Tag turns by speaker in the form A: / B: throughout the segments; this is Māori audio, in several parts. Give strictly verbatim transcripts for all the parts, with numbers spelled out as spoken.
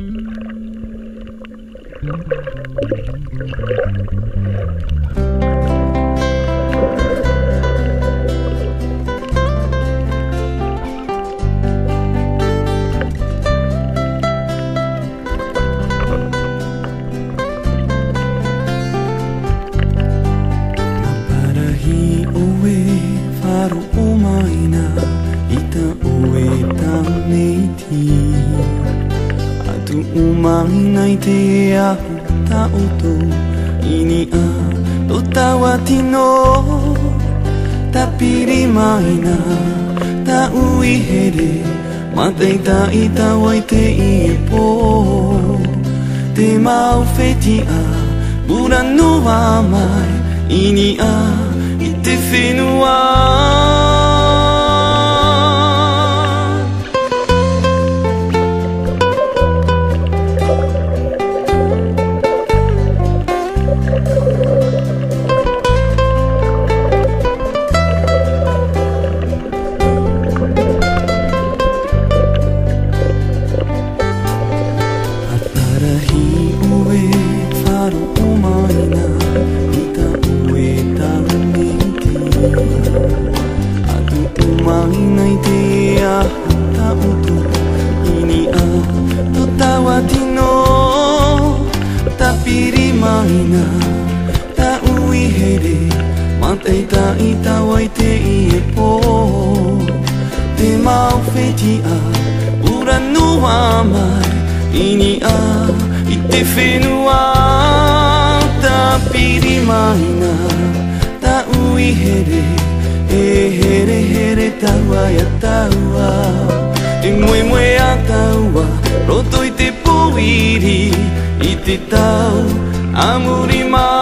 A: Umainai te ahu ta oto ini a o tawa tino ta piri maina ta ui here matei ta i tawai te i po te mau feti a bura no wa mai ini a i te whenua Umainai te ahu ta oto ini a o tawa tino ta piri maina ta ui here matei ta i tawai te i e po te mau feti a ura no wa mai ini a i te whenua ta piri maina ta ui here e here here taua ya taua e mue mue a taua roto i te poiri i te tau a muri mai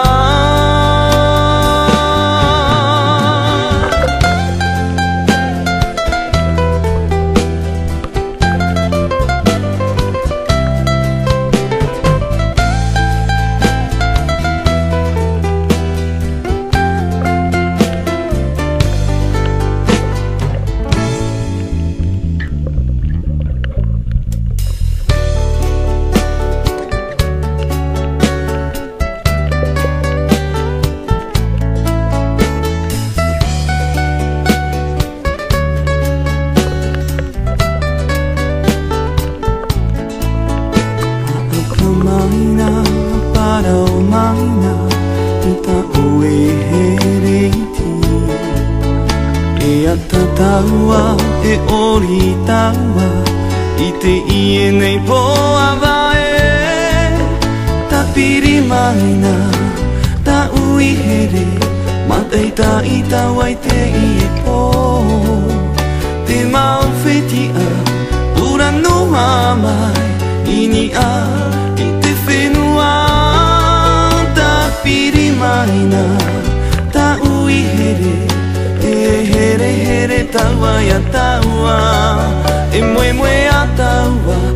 A: para o maina i ta oe hereiti e ata taua e ori taua i te ie nei po avae ta piri maina ta ui here matei ta i tawai te ie po te mau fetia ura no mai ini a i te whenua ta piri maina ta ui here e here here taua ya taua e mue mue a taua